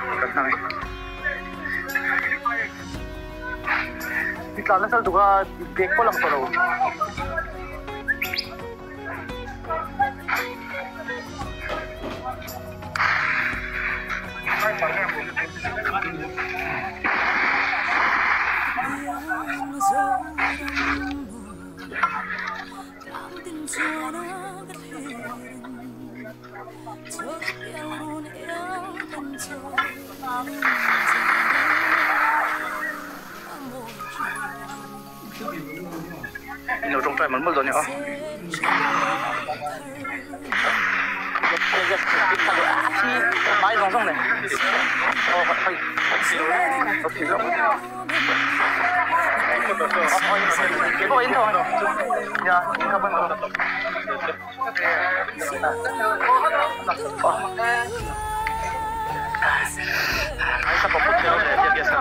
Kami. Di sana sa duga break ko lang pala. Nhiều trong trại mắn mất rồi nhỉ? Bãi dòng sông này. Cái bộ in thôi. Dạ, cảm ơn mọi người. Hãy subscribe cho kênh Ghiền Mì Gõ để không bỏ lỡ những video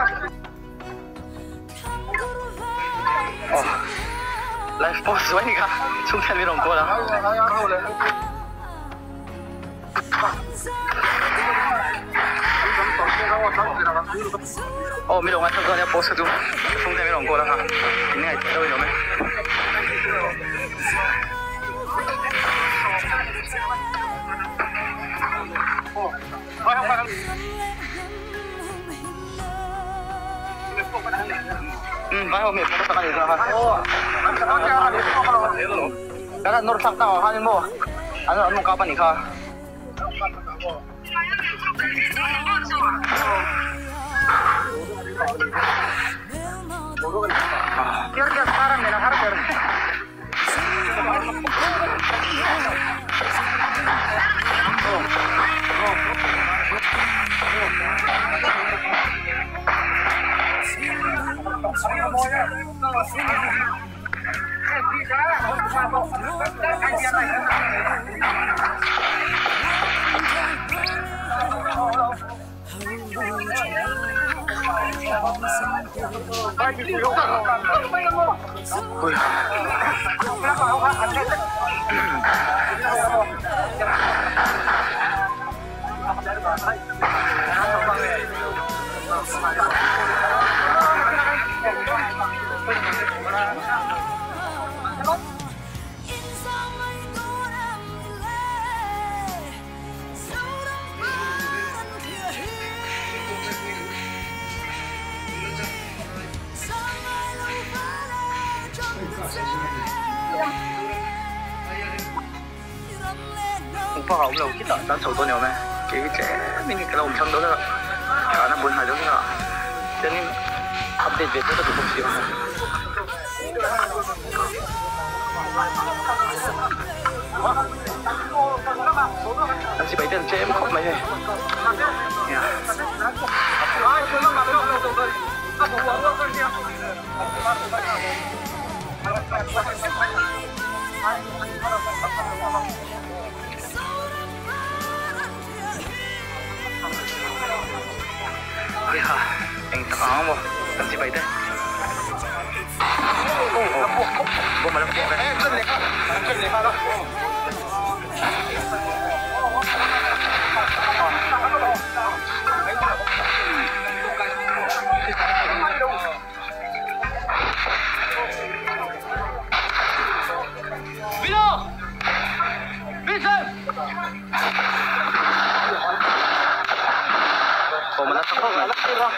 hấp dẫn. Live post vậy cả, chúng ta mới đồng cô đó. Mới đồng anh cho con post chúng ta mới đồng cô đó hả? Ini ngày đâu rồi mấy? Phải không? Mình không có gì đâu hả? Karena nur sakta hanin mo. Ano kapan ika? Kira sekarang nih harga. Không có hậu đâu cái tận đánh số tôi nhiều này cái trẻ mình cái đầu chân đó là cả nó buồn hại đó nữa cho nên update về cái đó cũng không chịu anh chỉ bảy tiền cho em không mấy này Iya, yang tengah mo, kan si Fbeat. Gua malah buat. Kan leha lah. Vino! Vincent! Oh, mana takut lah.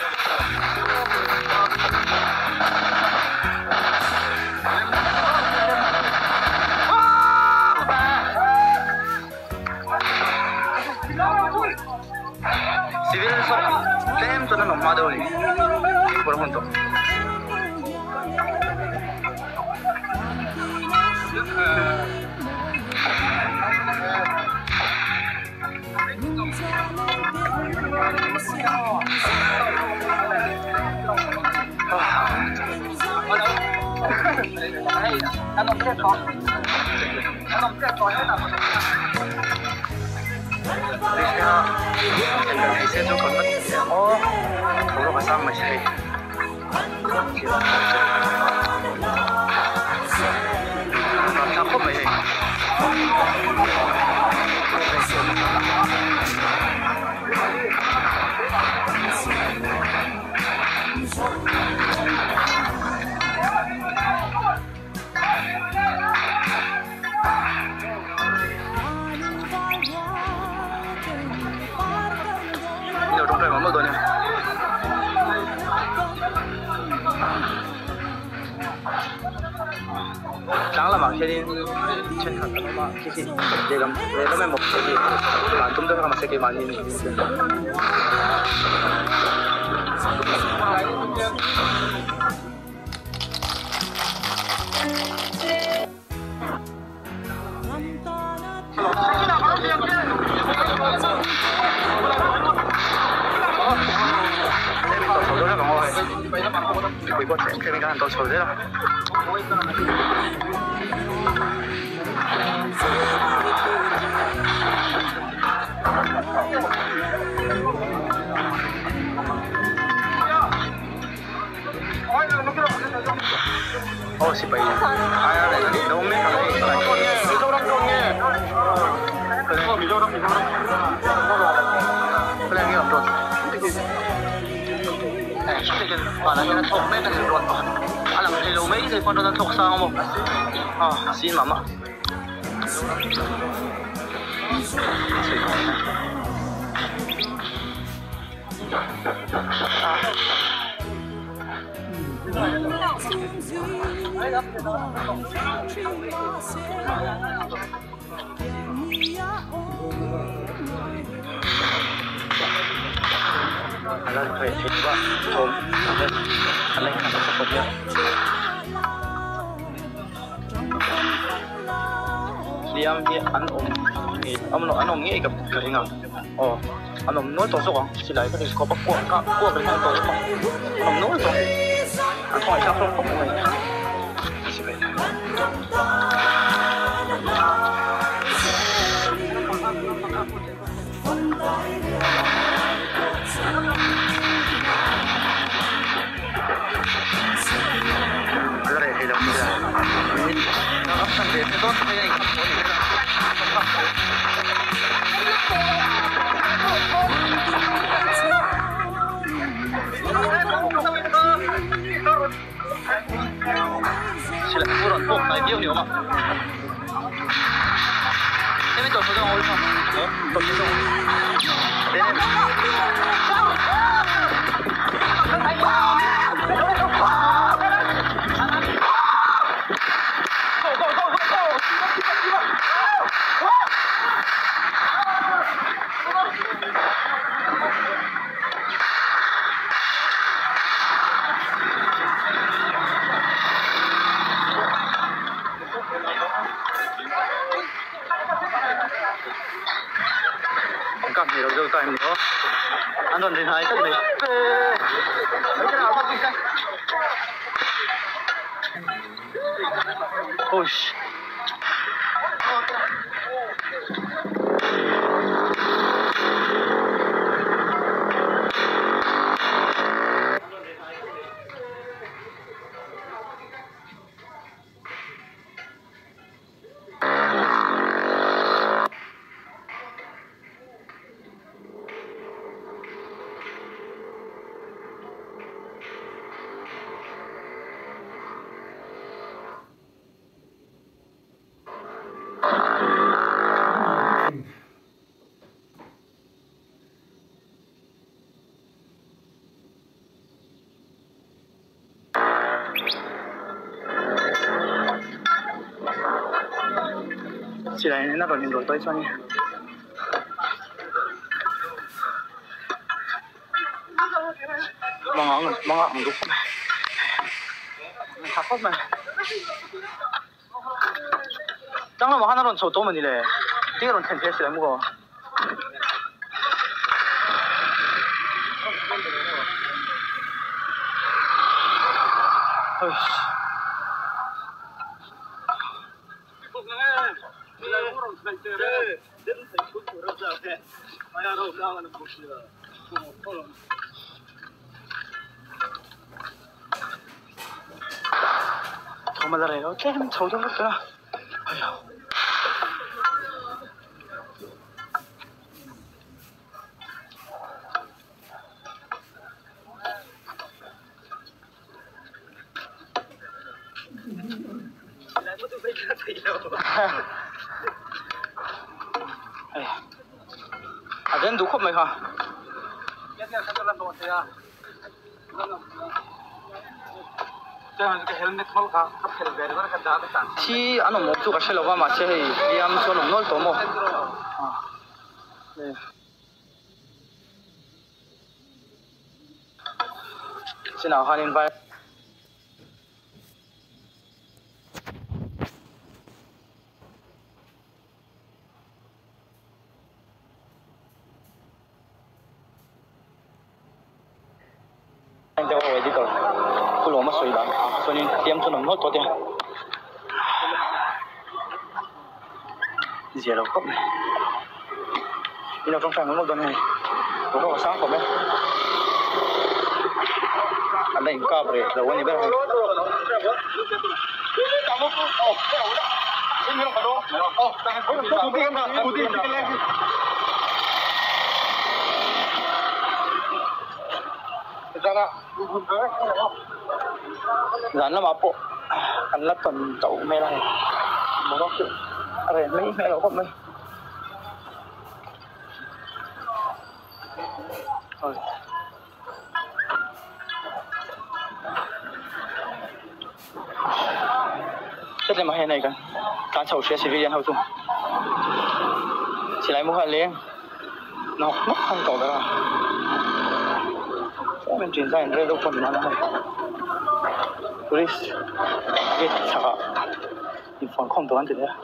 Civil dem tu na nomad ni. Kurang untuk. Cái xe cho con mất thủ đô Assam mà chạy làm sao không vậy Heading chen khat ma kisi legam legam mok segi man tum da ma segi man ni Quỷ quật cái mình đang tàu sồi đấy là oh si bay à đây là đâu mấy cái này Mizoram đâu nhé Mizoram cái này nghe không bạn là cái thuộc mấy cái gì luôn anh làm cái lô mấy thì con nó thuộc sao không xin mắm ạ anh là phải thịt quá thơm anh lấy cái sốt nhé liam thì anh ông nghĩ gặp cái gì nào anh ông nói tôi số chỉ lấy cái có bắt cuộn cái này tôi mà ông nói tôi anh hỏi sao không có người cái này thì là nó hấp dẫn đến tốt hay là không chỉ là buồn buồn này nhiều nhiều mà em biết tôi có đâu không tôi chỉ dùng đến em cảm thấy đâu tay mình nữa an toàn đến hai tất mình mấy cái nào không kinh doanh ôi chỉ là nó còn những đồ tới cho nhé mong ngọn đúng 다 컸네 짱나 뭐 하나로는 저 도면 이래 이거는 텐트에서 먹어 어이씨 정말 잘해요. 게임 저도 못했구나. 아휴. à đến đủ khóc mày hả? ที่อันนั้นมุกจุกเชลว่ามาเช่ยเลี้ยมชนน้อยตัวมั้งสินะฮันอินไปเดี๋ยวเอาไว้ดีกว่าคุณหลวงมาสวยดังส่วนนี้เตรียมชนน้อยตัวเดียวเสียเราครับนี่เราต้องฟังมันหมดตอนนี้เราต้องสร้างผมไหมอันนี้ก็เปรี้ยวเราวันนี้แบบร้านละมาปุ๊บอันละตอนเจ้าไม่ได้มันก็คืออะไรไม่เราก็ไม่จะได้มาให้ไหนกันการเช่าเชื้อชีวิตยันเท่าทุ่มสิไรมุขเลี้ยงนกข้างต่อไปละเป็นจีนใจเรื่องลูกคนนั้นนะบริษัทเวทชาอินฟอนคอมตัวนั้นจะเนี่ย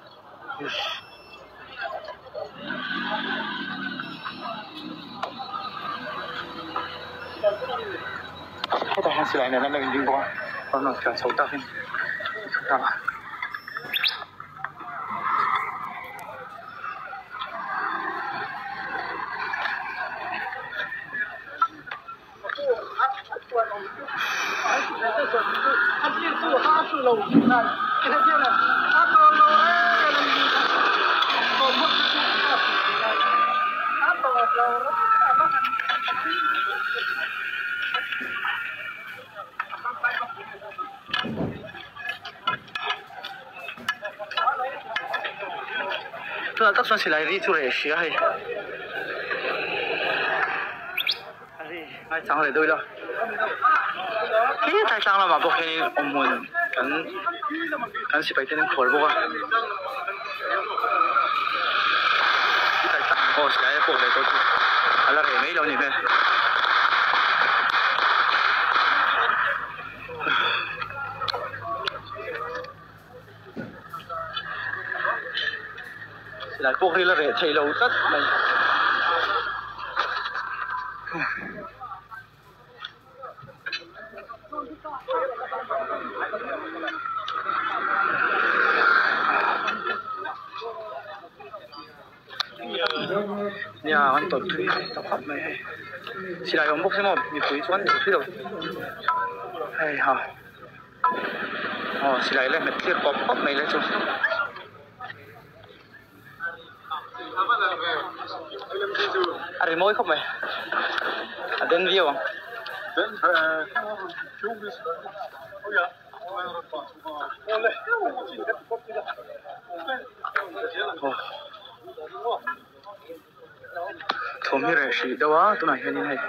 ให้แต่ฮันสิไรเนี่ยนั่นเป็นจริงป่ะตอนนั้นการเช่าตาเห็นตัวตักส่วนสิไรรีจุเรชีให้ไอ้จังเลยด้วยล่ะที่ไอ้จังเรามาบอกให้อมมุนกันสิไปที่นั่นขอบอกว่าที่ไอ้จังโอ้สิไรพวกเลยตัวที่อะไรไม่เราเนี่ย lại buộc đi là để thầy lâu tất này nhà anh tổn thủy tập hợp này chỉ lại ông bốc xem một nhịp túi xuống để thủy đâu hay hả chỉ lại lên một chiếc bóp bóp này lên xuống ada mau ikut meh? Ada view bang? Tommy Rashi, dah tu nak ini hai.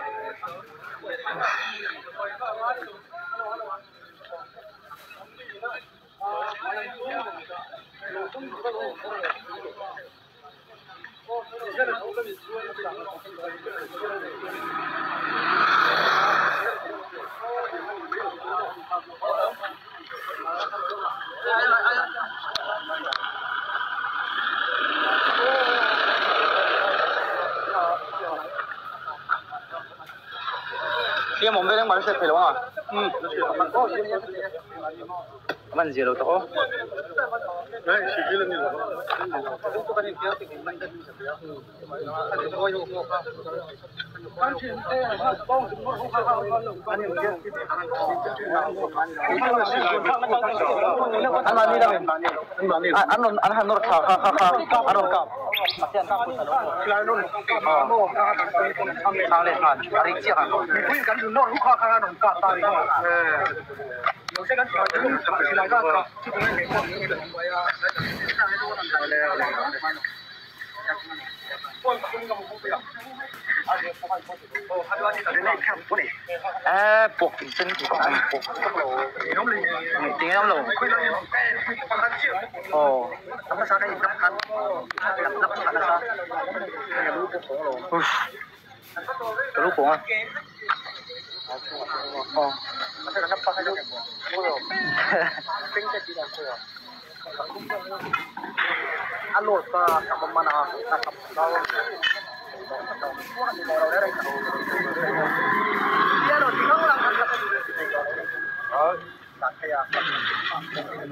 Dia mau beli yang mana sih film ah? Mana sih lo tahu? buộc chân thì có ăn buộc tiếng lắm rồi. Ồ, nó sao đây năm khăn, năm khăn là sao? Cái lúc cuốn à? Ồ, ăn lột và cầm màn à, cầm rau. Dia loh, di kamu lang oh, tak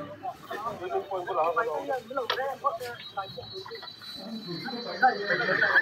kayak.